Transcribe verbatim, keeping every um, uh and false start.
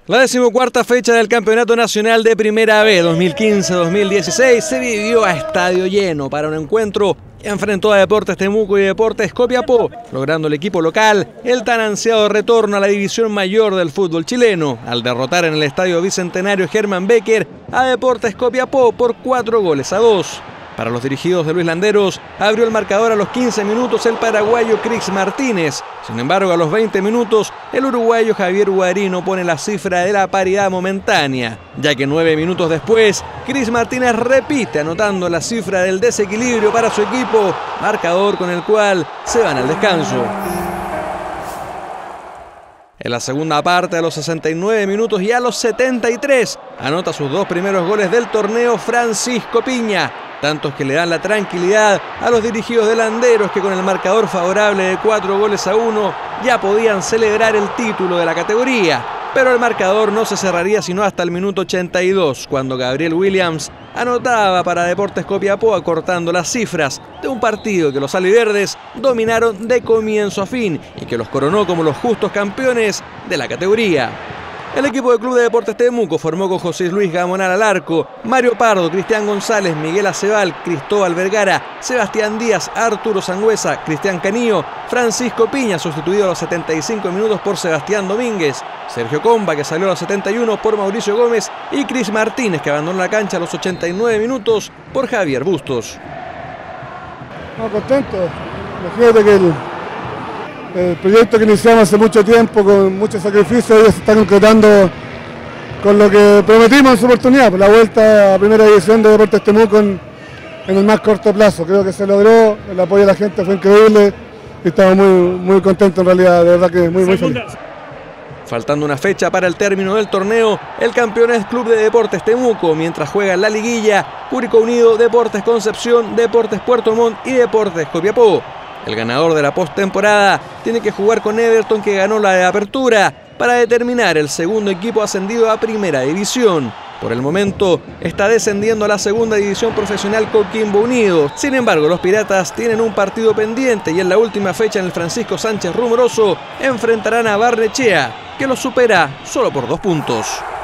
La decimocuarta fecha del Campeonato Nacional de Primera B dos mil quince dos mil dieciséis se vivió a estadio lleno para un encuentro que enfrentó a Deportes Temuco y Deportes Copiapó, logrando el equipo local el tan ansiado retorno a la división mayor del fútbol chileno, al derrotar en el Estadio Bicentenario Germán Becker a Deportes Copiapó por cuatro goles a dos. Para los dirigidos de Luis Landeros, abrió el marcador a los quince minutos el paraguayo Cris Martínez. Sin embargo, a los veinte minutos, el uruguayo Javier Guarino pone la cifra de la paridad momentánea, ya que nueve minutos después, Cris Martínez repite anotando la cifra del desequilibrio para su equipo, marcador con el cual se van al descanso. En la segunda parte, a los sesenta y nueve minutos y a los setenta y tres, anota sus dos primeros goles del torneo Francisco Piña. Tantos que le dan la tranquilidad a los dirigidos de Landeros, que con el marcador favorable de cuatro goles a uno ya podían celebrar el título de la categoría. Pero el marcador no se cerraría sino hasta el minuto ochenta y dos, cuando Gabriel Williams anotaba para Deportes Copiapó, acortando las cifras de un partido que los albiverdes dominaron de comienzo a fin y que los coronó como los justos campeones de la categoría. El equipo del Club de Deportes Temuco formó con José Luis Gamonal al arco, Mario Pardo, Cristian González, Miguel Acebal, Cristóbal Vergara, Sebastián Díaz, Arturo Sangüesa, Cristian Canillo, Francisco Piña, sustituido a los setenta y cinco minutos por Sebastián Domínguez, Sergio Comba, que salió a los setenta y uno por Mauricio Gómez, y Cris Martínez, que abandonó la cancha a los ochenta y nueve minutos por Javier Bustos. No, contento. Imagínate que el... El proyecto que iniciamos hace mucho tiempo, con mucho sacrificio, hoy se está concretando con lo que prometimos en su oportunidad, por la vuelta a primera división de Deportes Temuco en, en el más corto plazo. Creo que se logró, el apoyo de la gente fue increíble y estamos muy, muy contentos en realidad, de verdad que muy, muy feliz. Faltando una fecha para el término del torneo, el campeón es Club de Deportes Temuco, mientras juega en la liguilla Curicó Unido, Deportes Concepción, Deportes Puerto Montt y Deportes Copiapó. El ganador de la postemporada tiene que jugar con Everton, que ganó la de apertura, para determinar el segundo equipo ascendido a Primera División. Por el momento está descendiendo a la Segunda División Profesional Coquimbo Unido. Sin embargo, los Piratas tienen un partido pendiente y en la última fecha en el Francisco Sánchez Rumoroso enfrentarán a Barnechea, que los supera solo por dos puntos.